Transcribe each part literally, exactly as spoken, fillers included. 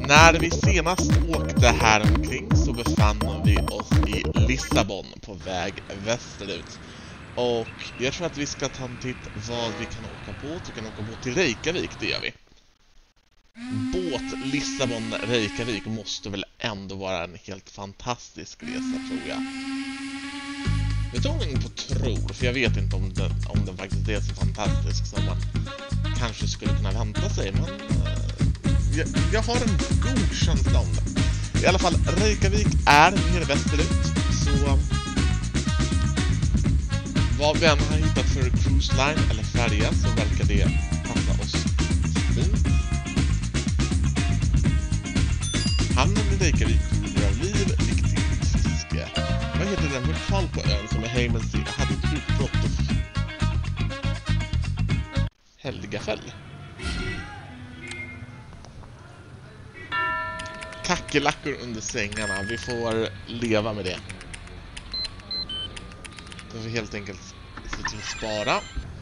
När vi senast åkte här omkring så befann vi oss i Lissabon på väg västerut. Och jag tror att vi ska ta en titt vad vi kan åka båt. Vi kan åka båt till Reykjavik, det gör vi. Båt Lissabon Reykjavik måste väl ändå vara en helt fantastisk resa, tror jag. Jag tror inte på tror, för jag vet inte om den, om den faktiskt är så fantastisk som man kanske skulle kunna vänta sig, men uh, jag, jag har en god känsla om det. I alla fall, Reykjavik är nere västerut, så uh, vad vi än har hittat för cruise line eller färja så verkar det passa oss fint. Hamnen i Reykjavik kommer av liv, riktigt fiske. Vad heter den vulkan på ön som är Heimelsida hade ett utbrott av Helgafell? Kackerlackor under sängarna. Vi får leva med det. Då får vi helt enkelt se till att spara.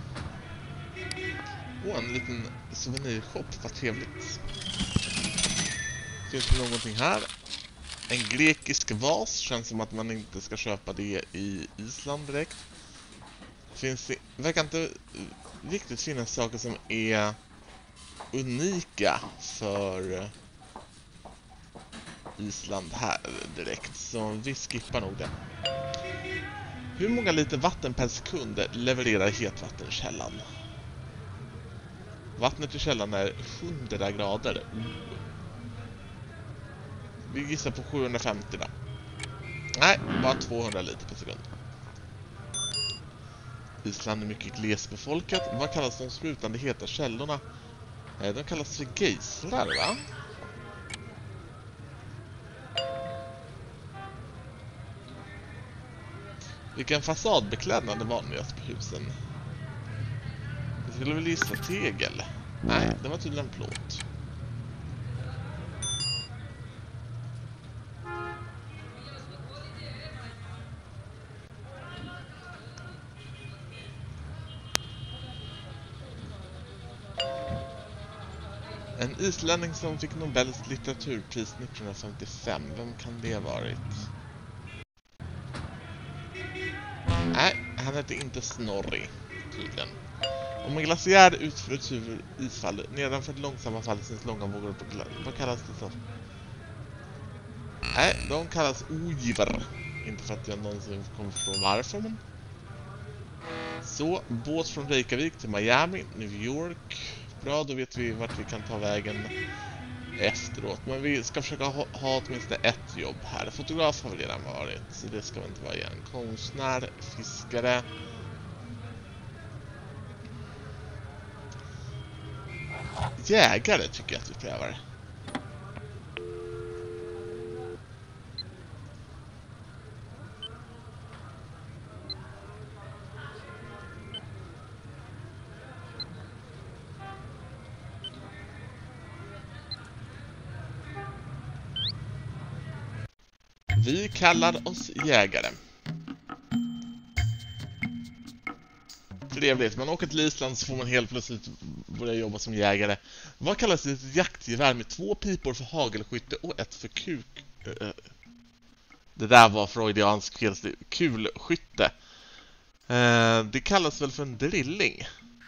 Och en liten souvenirshop. Vad trevligt. Finns det någonting här? En grekisk vas. Känns som att man inte ska köpa det i Island direkt. Finns det verkar inte riktigt finnas saker som är unika för Island här direkt. Så vi skippar nog det. Hur många liter vatten per sekund levererar hetvattenkällan? Vattnet i källan är hundra grader. Vi gissar på sjuhundrafemtio då. Nej, bara tvåhundra liter per sekund. Island är mycket glesbefolkat. Vad kallas de sprutande heta källorna? De kallas för geysrar, va? Vilken fasadbeklädnad är vanligast på husen? Jag skulle väl gissa tegel. Nej, det var tydligen plåt. En islänning som fick Nobels litteraturpris nittonhundrafemtiofem. Vem kan det ha varit? Nej, han heter inte Snorri, tydligen. Om en glaciär utför ett huvud isfall nedanför det långsamma fallet syns långa vågor på glaciär. Vad kallas det så? Nej, de kallas ogivar. Inte för att jag någonsin kommer förstå varför, men... Så, båt från Reykjavik till Miami, New York. Bra, då vet vi vart vi kan ta vägen efteråt. Men vi ska försöka ha, ha åtminstone ett jobb här. Fotograf har vi redan varit, så det ska vi inte vara igen. Konstnär, fiskare. Jägare tycker jag att vi prövar. Vi kallar oss jägare. Trevligt. Man åker till Island så får man helt plötsligt börja jobba som jägare. Vad kallas ett jaktgevär med två pipor för hagelskytte och ett för kuk... Det där var freudiansk felstil. Kulskytte. Det kallas väl för en drilling.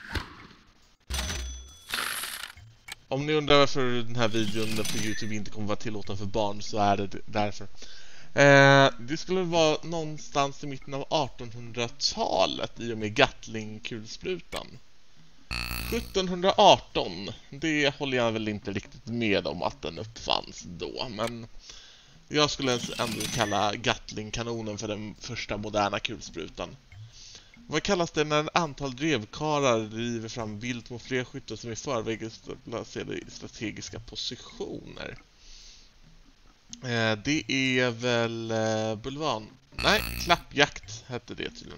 Om ni undrar varför den här videon på YouTube inte kommer vara tillåten för barn, så är det därför. Eh, det skulle vara någonstans i mitten av artonhundratalet i och med Gatling-kulsprutan. sjuttonhundraarton, det håller jag väl inte riktigt med om att den uppfanns då, men jag skulle ändå kalla Gatling-kanonen för den första moderna kulsprutan. Vad kallas det när ett antal drevkarlar driver fram vilt mot fler skyttar som i förväg är placerade i strategiska positioner? Eh, det är väl eh, bulvan. Nej, klappjakt hette det tydligen.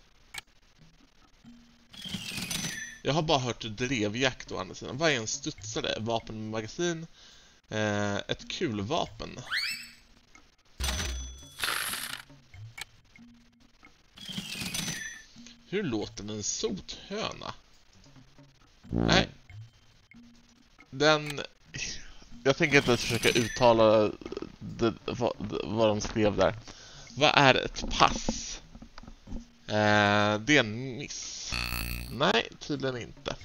Jag har bara hört drevjakt å andra sidan. Vad är en studsare? Vapen med magasin. Eh, ett kulvapen. Hur låter en sothöna? Nej. Den... jag tänker inte försöka uttala det, vad, vad de skrev där. Vad är ett pass? Eh, det är en miss. Nej, tydligen inte.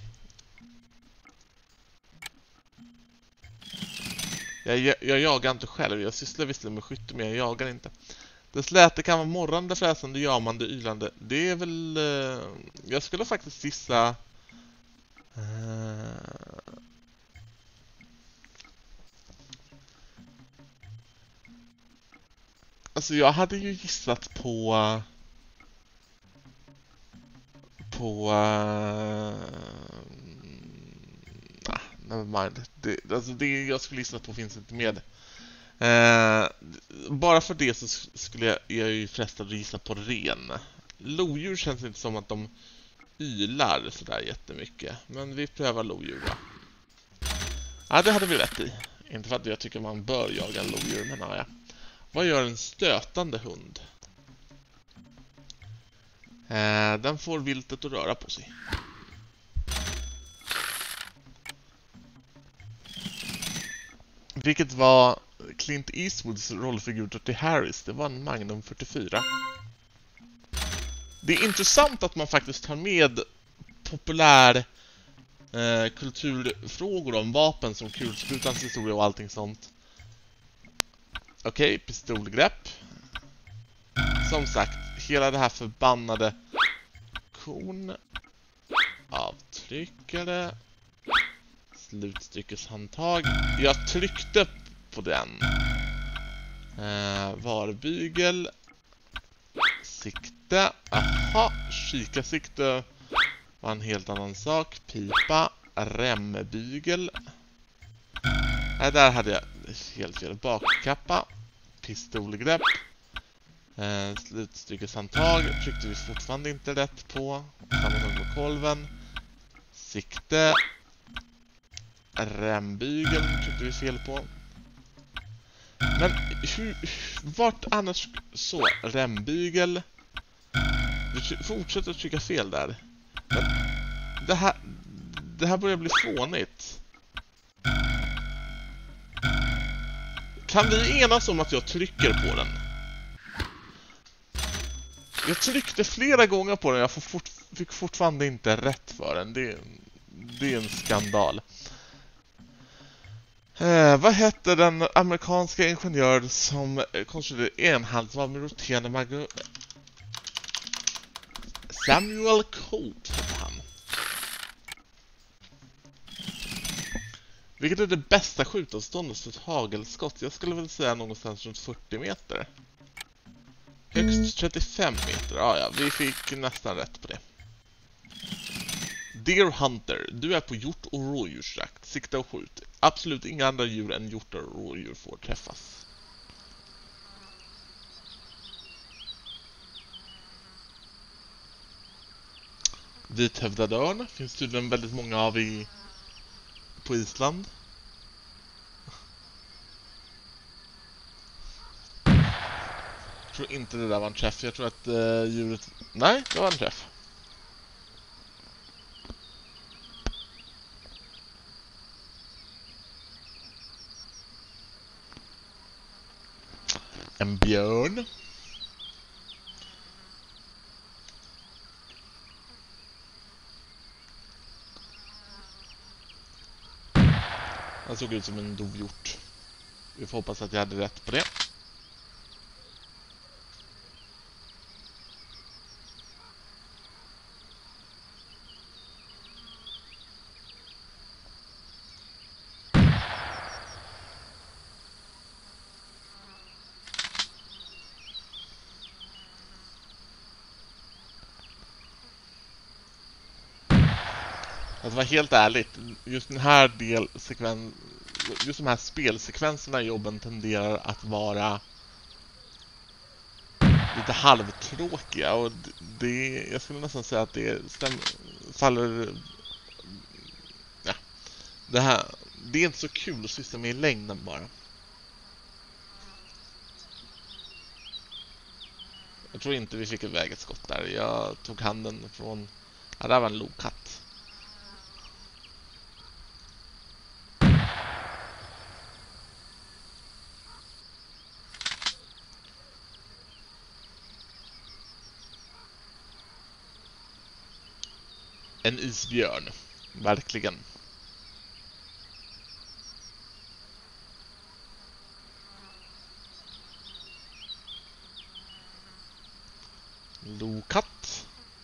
Jag, jag, jag jagar inte själv. Jag sysslar visserligen med skytte, men jag jagar inte. Dess läte kan vara morrande, fräsande, jamande, ylande. Det är väl... Eh, jag skulle faktiskt gissa... Eh, alltså jag hade ju gissat på... På... Uh, nah, never mind. Det, alltså det jag skulle gissa på finns inte med. Uh, bara för det så skulle jag, jag ju frestad att gissa på ren. Lodjur känns inte som att de ylar sådär jättemycket. Men vi prövar lodjur då. Ja, det hade vi rätt i. Inte för att jag tycker man bör jaga lodjur, men ja. Vad gör en stötande hund? Eh, den får viltet att röra på sig. Vilket var Clint Eastwoods rollfigur Dirty Harris. Det var en Magnum fyrtiofyra. Det är intressant att man faktiskt tar med populär eh, kulturfrågor om vapen som kulsprutans historia och allting sånt. Okej, okay, pistolgrepp. Som sagt, hela det här förbannade kon avtryckare slutstyckeshandtag. Jag tryckte på den. Eh, varbygel sikte. Aha, kikarsikte var en helt annan sak. Pipa, rembygel. Nej, där hade jag helt fel. Bakkappa, pistolgrepp. Eh, slutstyckeshandtag tryckte vi fortfarande inte rätt på. Samma sak på kolven. Sikte. Rembygeln tryckte vi fel på. Men hur, vart annars så? Rembygel. Vi fortsätter att trycka fel där. Men det här, det här börjar bli fånigt. Kan vi enas om att jag trycker på den? Jag tryckte flera gånger på den. Jag får fort, fick fortfarande inte rätt för den. Det, det är en skandal. Eh, vad hette den amerikanska ingenjör som konstruerade enhandsvapen med roterande magneter? Samuel Colt hette han. Vilket är det bästa skjutavståndet för ett hagelskott? Jag skulle väl säga någonstans runt fyrtio meter. Högst trettiofem meter. Ja, ja, vi fick nästan rätt på det. Deer Hunter. Du är på hjort och rådjursjakt. Sikta och skjut. Absolut inga andra djur än hjortar och rådjur får träffas. Vithövdad örn. Finns tydligen väldigt många av i på Island. Jag tror inte det där var en träff. Jag tror att uh, djuret... Nej, det var en träff. En björn. Han såg ut som en dovhjort. Vi får hoppas att jag hade rätt på det. Att vara helt ärligt, just den här delsekven, just de här spelsekvenserna i jobben tenderar att vara lite halvtråkiga, och det, jag skulle nästan säga att det stäm, faller, ja, det här, det är inte så kul att syssla med i längden bara. Jag tror inte vi fick iväg ett skott där. Jag tog handen från, ja, där var en lokatt. en isbjörn. Verkligen. Lokatt.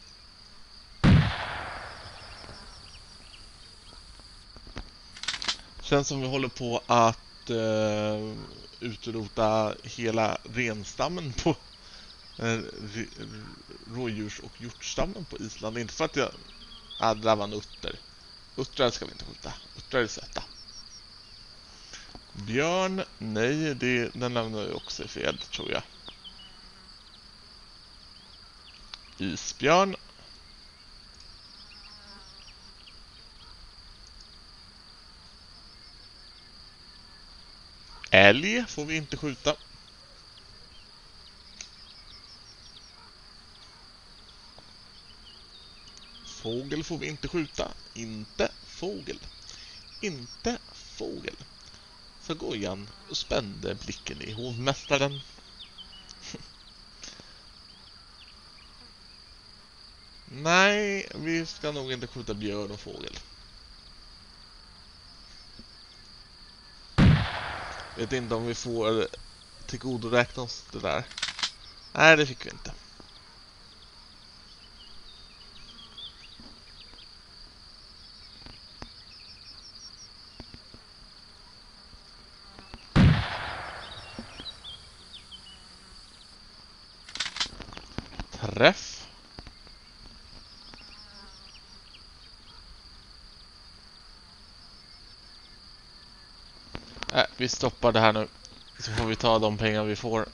Känns som vi håller på att uh, utrota hela renstammen på uh, rådjurs- och hjortstammen på Island. Inte för att jag... Ah, det där var en utter. Uttrar ska vi inte skjuta. Uttrar är söta. Björn, nej, det, den lämnar jag också i fel, tror jag. Isbjörn. Älg får vi inte skjuta. Fågel får vi inte skjuta. Inte fågel. Inte fågel. Så Gojan och spände blicken i hovmästaren. Nej, vi ska nog inte skjuta björn och fågel. Vet inte om vi får tillgodoräkna oss det där. Nej, det fick vi inte. Träff. Äh, vi stoppar det här nu. Så får vi ta de pengar vi får.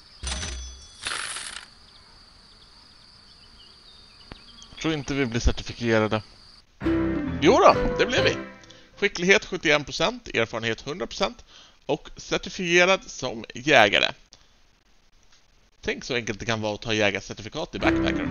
Tror inte vi blir certifierade. Jo då, det blev vi. Skicklighet sjuttioen procent, erfarenhet hundra procent och certifierad som jägare. Tänk så enkelt det kan vara att ta jägarcertifikat i Backpacker.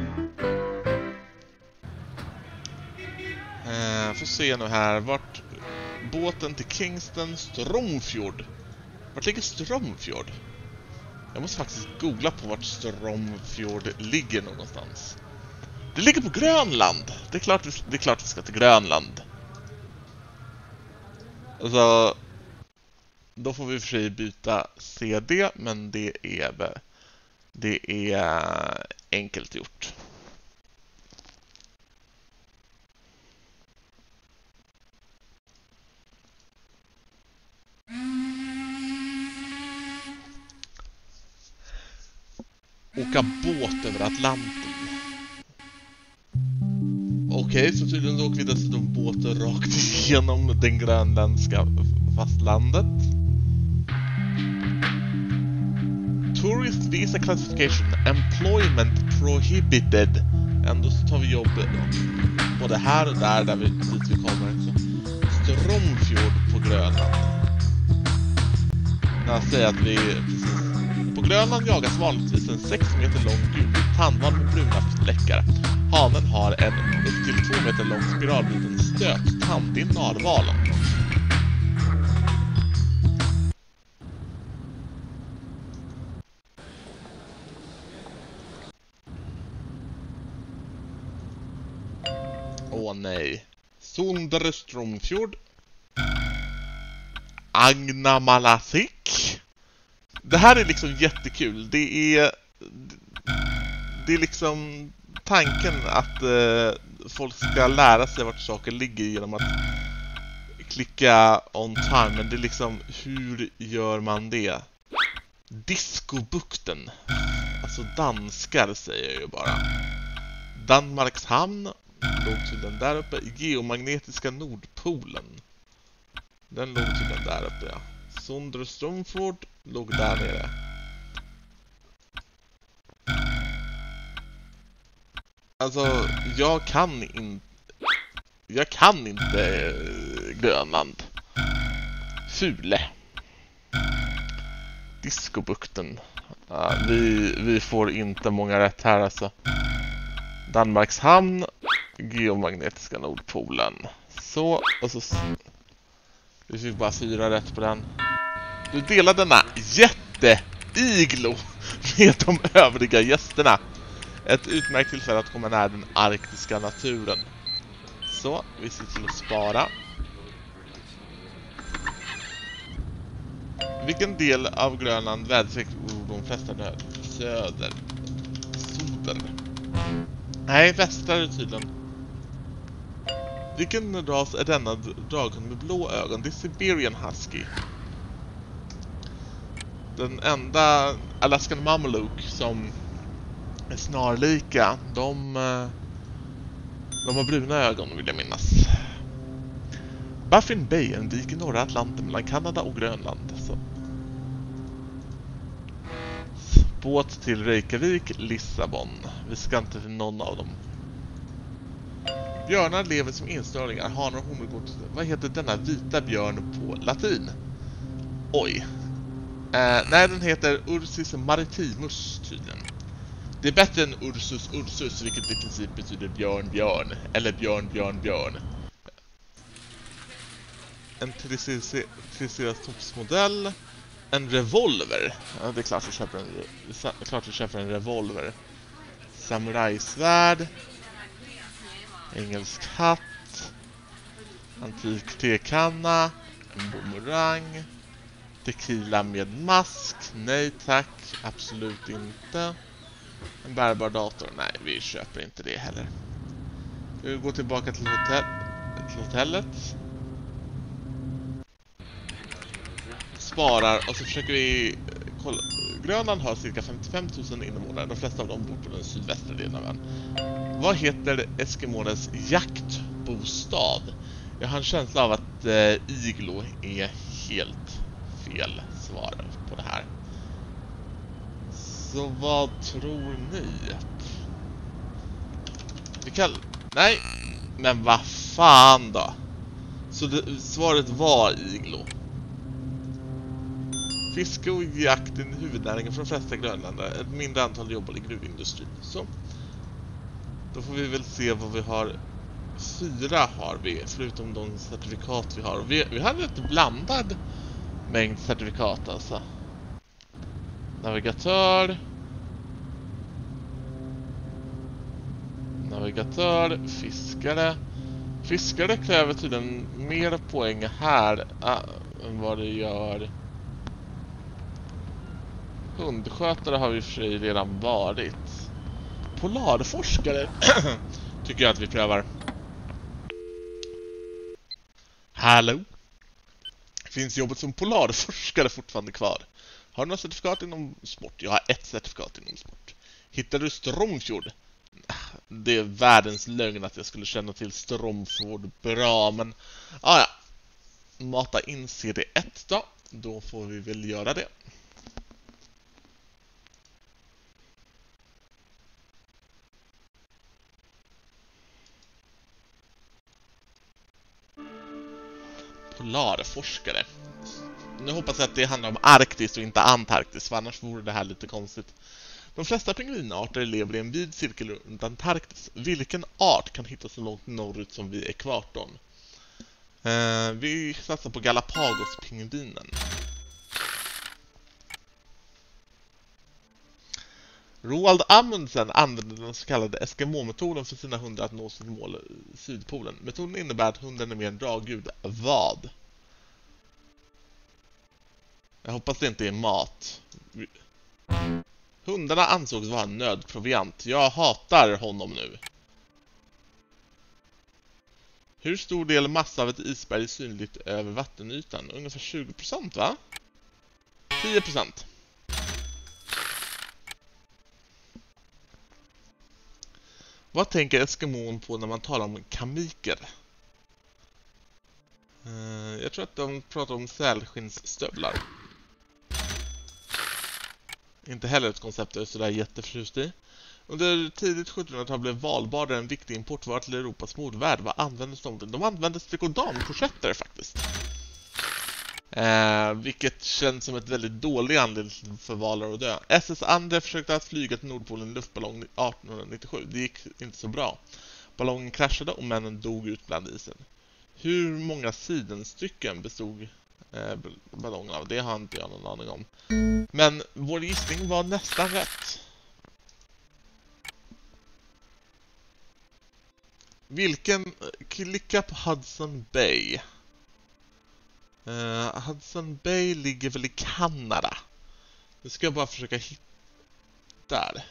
Eh, får se nu här. Vart båten till Kingston Stromfjord. Vart ligger Stromfjord? Jag måste faktiskt googla på vart Stromfjord ligger någonstans. Det ligger på Grönland. Det är klart vi, det är klart vi ska till Grönland. Alltså, då får vi för sig byta C D, men det är det är enkelt gjort. Åka båt över Atlanten. Okej, okay, så tydligen så åker vi dessutom båten rakt igenom den grönländska fastlandet. Tourist visa classification, employment prohibited. Ändå så tar vi jobb både här och där, där vi, dit vi kommer. Så Stromfjord på Grönland. Jag säger att vi precis. På Grönland jagas vanligtvis en sex meter lång gulvit tandval med bruna fläckar. Hanen har en upp till två meter lång spiralbruten stöttand i narvalen. Åh nej. Sunderstromfjord. Agnamalasik. Det här är liksom jättekul. Det är det är liksom tanken att eh, folk ska lära sig vart saker ligger genom att klicka on time. Men det är liksom, hur gör man det? Discobukten. Alltså danskar säger jag ju bara. Danmarks hamn låg tydligen där uppe. Geomagnetiska Nordpolen. Den låg tydligen där uppe, ja. Sunderstromfjord låg där nere. Alltså, jag kan inte... Jag kan inte Grönland. Fule. Discobukten. Ja, vi, vi får inte många rätt här alltså. Danmarks hamn. Geomagnetiska Nordpolen. Så, och så... Vi fick bara fyra rätt på den. Du delar denna jätteiglo med de övriga gästerna. Ett utmärkt tillfälle att komma nära den arktiska naturen. Så, vi ser till att spara. Vilken del av Grönland väderstreck de flesta död? Söder. Söder. Nej, västra tydligen. Vilken ras är denna draghund med blå ögon? Det är Siberian Husky. Den enda Alaskan Mameluke som är snarlika, de, de har bruna ögon vill jag minnas. Baffin Bay är en vik i norra Atlanten mellan Kanada och Grönland. Så. Båt till Reykjavik, Lissabon. Vi ska inte till någon av dem. Björnar lever som ensnörlingar. Hanar och honor går till... Vad heter denna vita björn på latin? Oj. Eh, nej, den heter Ursus maritimus tydligen. Det är bättre än Ursus ursus, vilket i princip betyder björn björn. Eller björn björn björn. En Triceratops-modell. En revolver. Ja, det är klart vi köper en, klart vi köper en revolver. Samurajsvärd. Engelsk hatt. Antik tekanna. En boomerang. Tequila med mask. Nej tack, absolut inte. En bärbar dator. Nej, vi köper inte det heller. Vi går tillbaka till, hotell, till hotellet. Sparar och så försöker vi kolla. Grönland har cirka femtiofem tusen invånare. De flesta av dem bor på den sydvästra delen av ön. Vad heter Eskimones jaktbostad? Jag har en känsla av att eh, iglo är helt fel svar på det här. Så vad tror ni? Vi kan... Nej, men vad fan då? Så det, svaret var iglo. Fiske och jakt är huvudnäringen för de flesta grönländare. Ett mindre antal jobbar i gruvindustrin. Så. Då får vi väl se vad vi har. Fyra har vi, förutom de certifikat vi har. Vi, vi har lite blandad mängd certifikat alltså. Navigatör. Navigatör, fiskare. Fiskare kräver tydligen mer poäng här äh, än vad det gör. Hundskötare har vi för sig redan varit. Polarforskare tycker jag att vi prövar. Hallå? Finns jobbet som polarforskare fortfarande kvar? Har du något certifikat inom sport? Jag har ett certifikat inom sport. Hittar du Stromfjord? Det är världens lögn att jag skulle känna till Stromfjord bra, men ah, ja. Mata in C D ett då. Då får vi väl göra det. Polarforskare. Nu hoppas jag att det handlar om Arktis och inte Antarktis, för annars vore det här lite konstigt. De flesta pingvinarter lever i en vid cirkel runt Antarktis. Vilken art kan hittas så långt norrut som vid ekvatorn? Eh, vi satsar på Galapagos-pingvinen. Roald Amundsen använde den så kallade Eskimo-metoden för sina hundar att nå sitt mål i Sydpolen. Metoden innebär att hunden är mer en dragljud. Vad? Jag hoppas det inte är mat. Hundarna ansågs vara nödproviant. Jag hatar honom nu. Hur stor del massa av ett isberg är synligt över vattenytan? Ungefär tjugo procent, va? tio procent. Vad tänker Eskimon på när man talar om kamiker? Uh, jag tror att de pratar om sälskinsstövlar. Inte heller ett koncept jag är sådär jätteförtjust i. Under tidigt sjuttonhundratal blev valbardar en viktig importvara till Europas modvärld. Vad användes de till? De användes trikodankorsetter faktiskt. Eh, vilket känns som ett väldigt dålig anledning för valar att dö. S S Ande försökte att flyga till Nordpolen i luftballong artonhundranittiosju. Det gick inte så bra. Ballongen kraschade och männen dog ut bland isen. Hur många sidenstycken bestod eh, ballongen av? Det har inte jag någon aning om. Men vår gissning var nästan rätt. Vilken... Klicka på Hudson Bay. Uh, Hudson Bay ligger väl i Kanada. Nu ska jag bara försöka hitta där.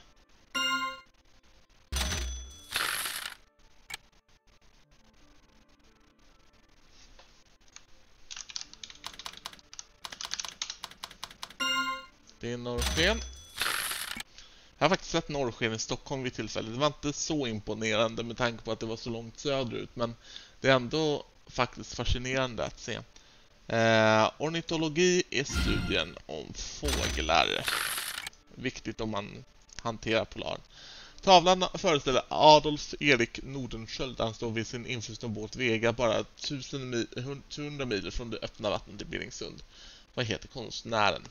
Det är norrsken. Jag har faktiskt sett norrsken i Stockholm vid tillfället. Det var inte så imponerande med tanke på att det var så långt söderut. Men det är ändå faktiskt fascinerande att se. Eh, ornitologi är studien om fåglar. Viktigt om man hanterar polaren. Tavlan föreställer Adolf Erik Nordenskjöld. Han står vid sin infrustna båt Vega bara hundra mil från det öppna vattnet i Billingssund. Vad heter konstnären?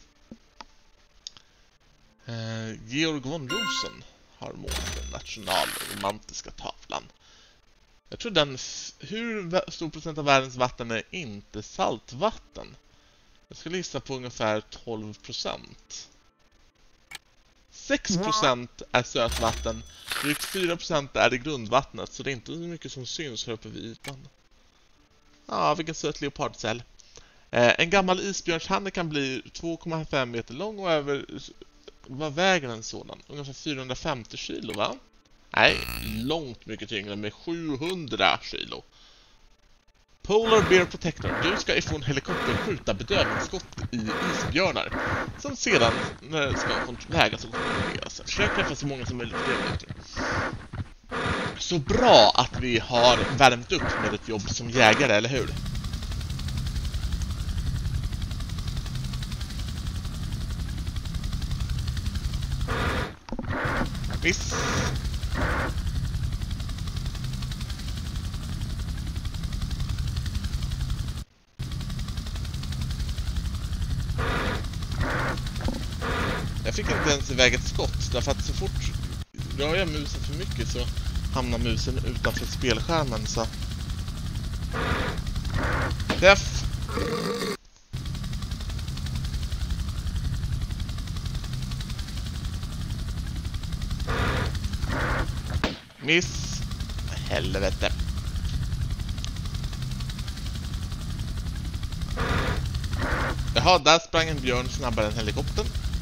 Eh, Georg von Rosen har målat den nationalromantiska tavlan. Jag tror den... Hur stor procent av världens vatten är inte saltvatten? Jag skulle gissa på ungefär tolv procent. sex procent är sötvatten. Drygt fyra procent är i grundvattnet. Så det är inte så mycket som syns här uppe vid ytan. Ja, ah, vilken söt leopardcell. Eh, en gammal isbjörnshanne kan bli två komma fem meter lång och över... Vad väger en sådan? Ungefär fyrahundrafemtio kilo, va? Nej, långt mycket tyngre med sjuhundra kilo. Polar Bear Protector. Du ska ifrån helikopter skjuta bedövningsskott i isbjörnar som sedan ska vägas och kontrolleras. Försök träffa så många som möjligt på det minuter. Så bra att vi har värmt upp med ett jobb som jägare, eller hur? Miss. Jag fick inte ens iväg ett skott därför att så fort rör jag musen för mycket så hamnar musen utanför spelskärmen, så Def. Miss. Helvete. Jaha, där sprang en björn snabbare än helikoptern.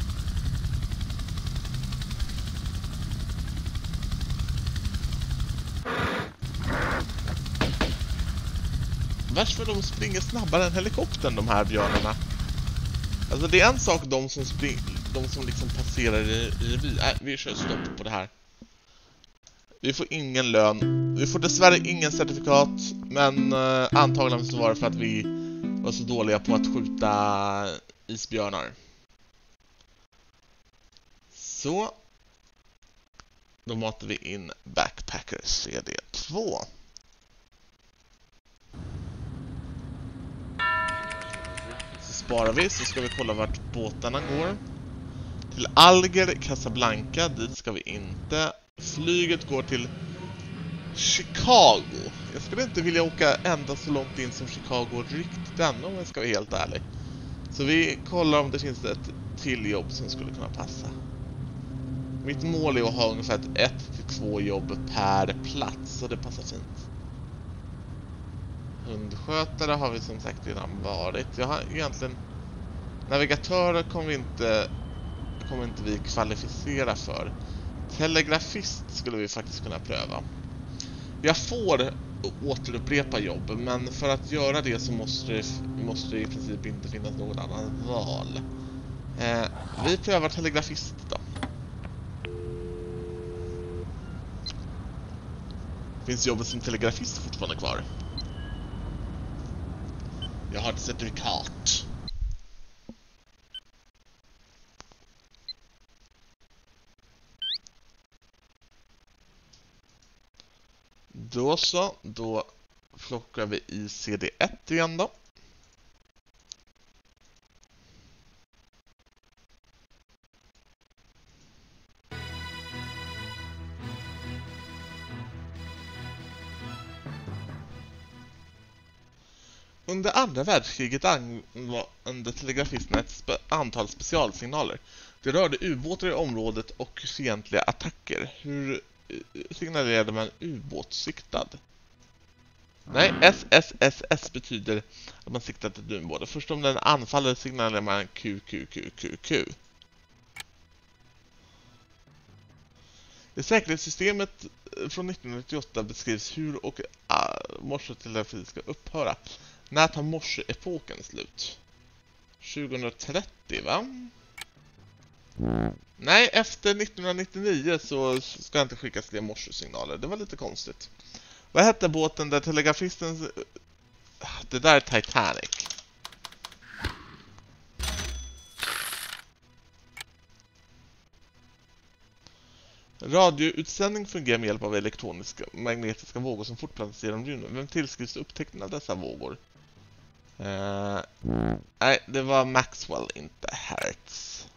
Värst för de springer snabbare än helikoptern, de här björnarna. Alltså det är en sak de som springer, de som liksom passerar i revy. Nej, vi kör stopp på det här. Vi får ingen lön. Vi får dessvärre ingen certifikat. Men eh, antagligen så var det för att vi var så dåliga på att skjuta isbjörnar. Så. Då matar vi in Backpacker C D två. Så sparar vi, så ska vi kolla vart båtarna går. Till Alger, Casablanca, dit ska vi inte. Flyget går till Chicago. Jag skulle inte vilja åka ända så långt in som Chicago riktigt än, om jag ska vara helt ärlig. Så vi kollar om det finns ett till jobb som skulle kunna passa. Mitt mål är att ha ungefär ett, ett till två jobb per plats, så det passar fint. Hundskötare har vi som sagt redan varit. Jag har egentligen... Navigatörer kommer vi inte, kommer inte vi kvalificera för. Telegrafist skulle vi faktiskt kunna pröva. Jag får återupprepa jobb, men för att göra det så måste det, måste det i princip inte finnas något annat val. Eh, vi prövar telegrafist då. Finns jobbet som telegrafist fortfarande kvar? Jag har ett certifikat. Då så, då plockar vi i C D ett igen då. Under andra världskriget använde telegrafisterna ett spe- antal specialsignaler. Det rörde ubåtar i området och fientliga attacker. Hur signalerade man ubåtsiktad. Nej, S S S S betyder att man siktar till en ubåt. Först om den anfaller signalerar man Q Q Q Q Q. I säkerhetssystemet från nittonhundranittioåtta beskrivs hur och uh, morsetelegrafi ska upphöra. När tar morseepoken slut? tjugohundratrettio, va? Nej, efter nittonhundranittionio så ska inte skickas fler morsesignaler. Det var lite konstigt. Vad hette båten där telegrafisten... Det där är Titanic. Radioutsändning fungerar med hjälp av elektroniska magnetiska vågor som fortplantas genom rymden. Vem tillskrivs upptäckten av dessa vågor? Uh, nej, det var Maxwell, inte Hertz.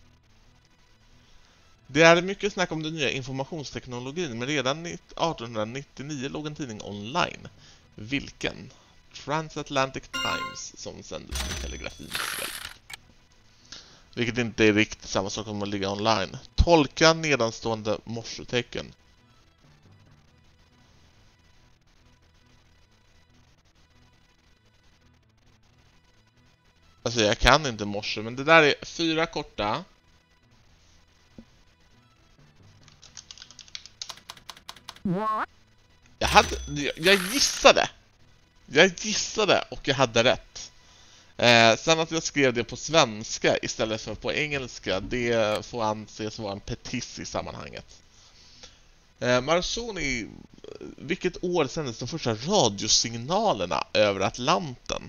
Det är mycket snack om den nya informationsteknologin, men redan artonhundranittionio låg en tidning online. Vilken? Transatlantic Times, som sändes med telegrafins hjälp. Vilket inte är riktigt samma sak som att ligga online. Tolka nedanstående morsetecken. Alltså jag kan inte morse, men det där är fyra korta. Jag hade, jag gissade. Jag gissade och jag hade rätt. Eh, sen att jag skrev det på svenska istället för på engelska, det får anses vara en petiss i sammanhanget. Eh, Marsoni, vilket år sändes de första radiosignalerna över Atlanten?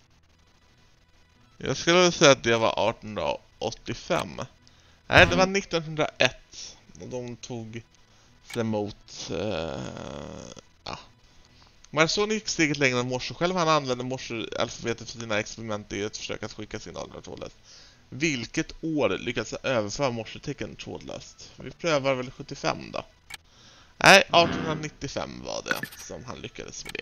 Jag skulle säga att det var artonhundraåttiofem. Nej, det var nittonhundraett. Och de tog sig emot... Eh, ja. Marsoni gick steget längre än Morse. Själv han använde Morse-alfabetet för sina experiment i ett försök att skicka signaler trådlöst. Vilket år lyckades överföra Morse-tecken trådlöst? Vi prövar väl sjuttiofem då. Nej, artonhundranittiofem var det som han lyckades med det.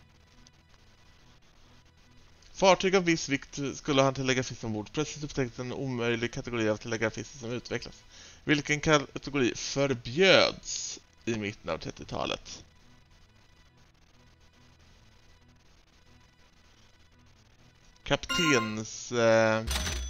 Fartyg av viss vikt skulle ha en telegrafist ombord. Plötsligt upptäcktes en omöjlig kategori av telegrafister som utvecklas. Vilken kategori förbjöds i mitten av trettiotalet? Kaptens... Eh,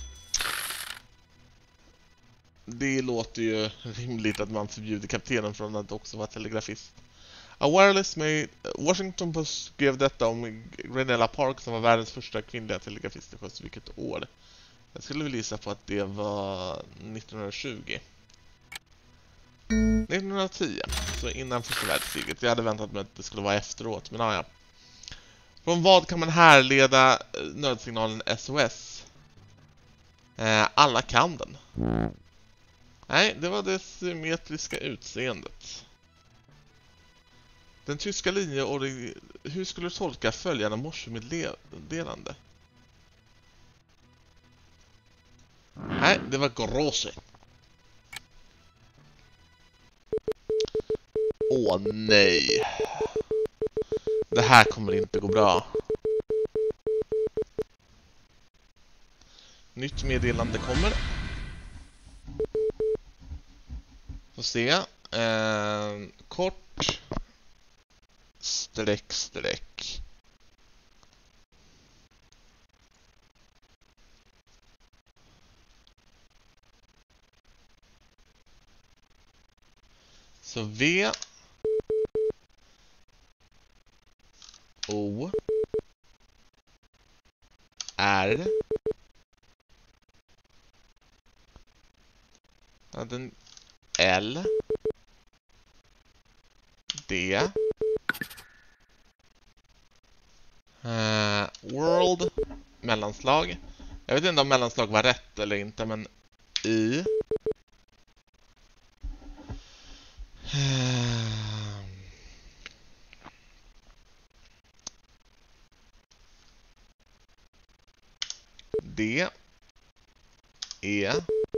det låter ju rimligt att man förbjuder kaptenen från att också vara telegrafist. A wireless made... Washington Post skrev detta om Granella Park som var världens första kvinnliga telegrafist. Vilket år? Jag skulle väl gissa på att det var nittonhundratjugo. nittonhundratio, så innan första världskriget. Jag hade väntat mig att det skulle vara efteråt, men ja. Från vad kan man härleda nödsignalen S O S? Eh, alla kan den. Nej, det var det symmetriska utseendet. Den tyska linjen, hur skulle du tolka följande morsemeddelande? Nej, det var Grosse. Åh nej. Det här kommer inte gå bra. Nytt meddelande kommer. Får se. Eh, kort. Streck, streck. Så V. O. R. Ja, den L. D. Uh, world. Mellanslag. Jag vet inte om mellanslag var rätt eller inte, men I. Uh, D. E.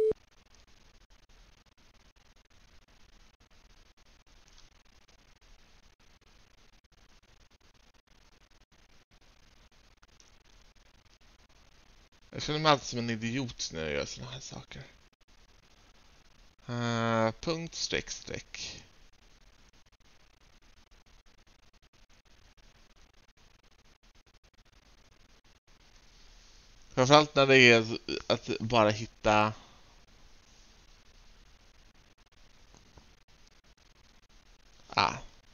Jag känner mig alltid som en idiot när jag gör såna här saker. Uh, punkt, streck, streck. Framförallt när det är att bara hitta ah.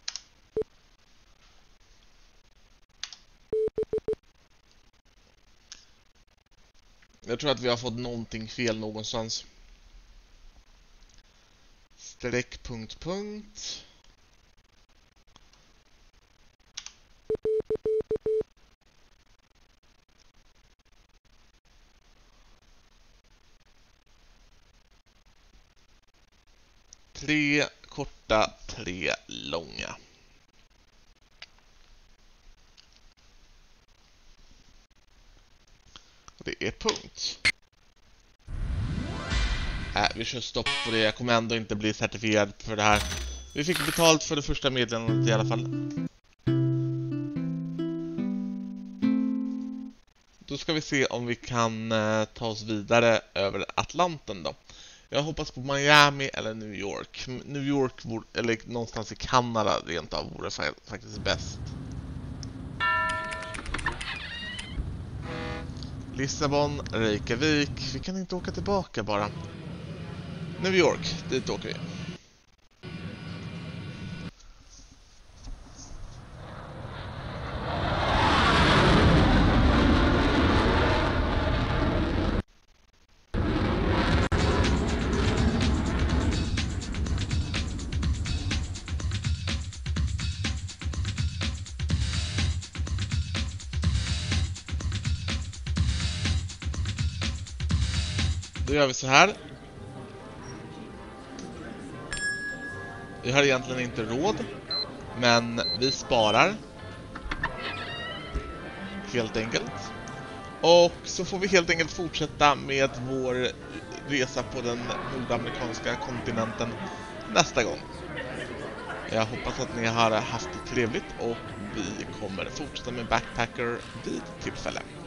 Jag tror att vi har fått någonting fel någonstans. Streck, punkt, punkt. Tre korta, tre långa. Det är punkt. Äh, vi kör stopp på det. Jag kommer ändå inte bli certifierad för det här. Vi fick betalt för det första meddelandet i alla fall. Då ska vi se om vi kan eh, ta oss vidare över Atlanten då. Jag hoppas på Miami eller New York. New York eller någonstans i Kanada rent av vore faktiskt bäst. Lissabon, Reykjavik. Vi kan inte åka tillbaka bara. New York, dit åker vi. Då gör vi så här. Vi har egentligen inte råd, men vi sparar. Helt enkelt. Och så får vi helt enkelt fortsätta med vår resa på den nordamerikanska kontinenten nästa gång. Jag hoppas att ni har haft det trevligt och vi kommer fortsätta med Backpacker vid tillfälle.